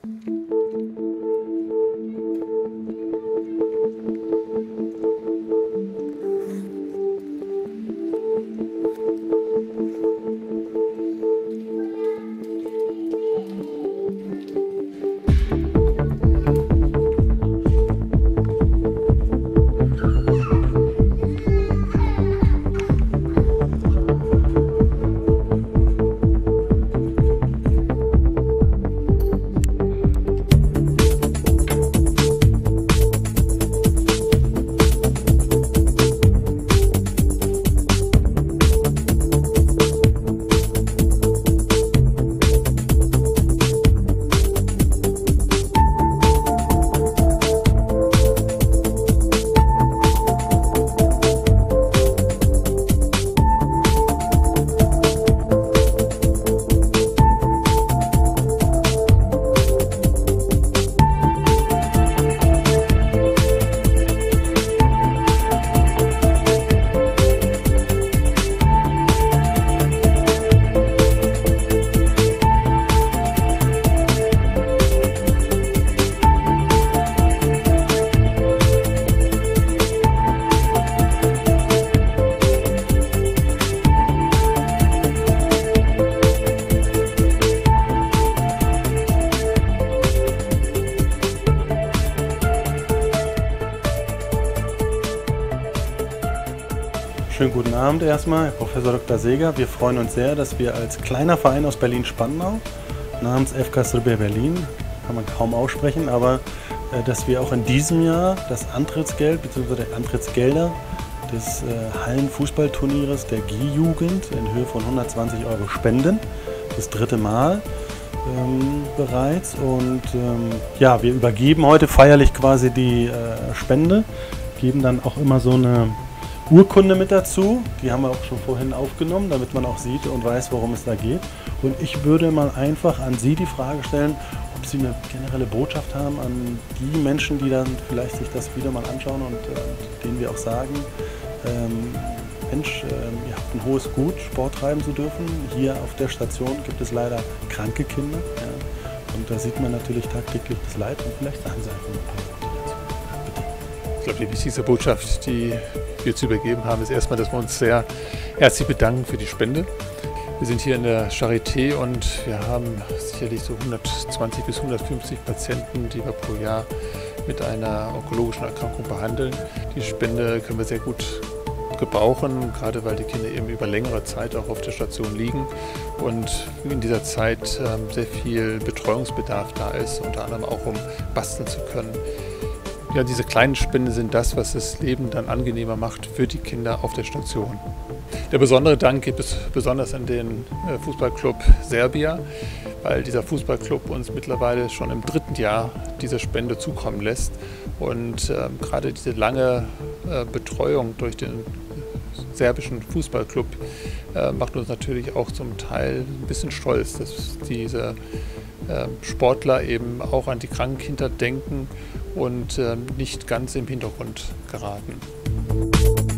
Schönen guten Abend erstmal, Herr Professor Dr. Seeger. Wir freuen uns sehr, dass wir als kleiner Verein aus Berlin-Spandau, namens FK Srbija Berlin, kann man kaum aussprechen, aber dass wir auch in diesem Jahr das Antrittsgeld bzw. Antrittsgelder des Hallenfußballturnieres der GI-Jugend in Höhe von 120 € spenden. Das dritte Mal bereits. Und ja, wir übergeben heute feierlich quasi die Spende, geben dann auch immer so eine Urkunde mit dazu, die haben wir auch schon vorhin aufgenommen, damit man auch sieht und weiß, worum es da geht. Und ich würde mal einfach an Sie die Frage stellen, ob Sie eine generelle Botschaft haben an die Menschen, die dann vielleicht sich das wieder mal anschauen und denen wir auch sagen, Mensch, ihr habt ein hohes Gut, Sport treiben zu dürfen. Hier auf der Station gibt es leider kranke Kinder. Ja. Und da sieht man natürlich tagtäglich das Leid und vielleicht sagen Sie einfach ein paar Worte dazu. Bitte. Ich glaube, die wichtigste Botschaft, die wir zu übergeben haben, ist erstmal, dass wir uns sehr herzlich bedanken für die Spende. Wir sind hier in der Charité und wir haben sicherlich so 120 bis 150 Patienten, die wir pro Jahr mit einer onkologischen Erkrankung behandeln. Die Spende können wir sehr gut gebrauchen, gerade weil die Kinder eben über längere Zeit auch auf der Station liegen und in dieser Zeit sehr viel Betreuungsbedarf da ist, unter anderem auch um basteln zu können. Ja, diese kleinen Spenden sind das, was das Leben dann angenehmer macht für die Kinder auf der Station. Der besondere Dank gibt es besonders an den Fußballclub Srbija, weil dieser Fußballclub uns mittlerweile schon im 3. Jahr diese Spende zukommen lässt. Und gerade diese lange Betreuung durch den serbischen Fußballclub macht uns natürlich auch zum Teil ein bisschen stolz, dass diese Sportler eben auch an die kranken Kinder denken und nicht ganz im Hintergrund geraten.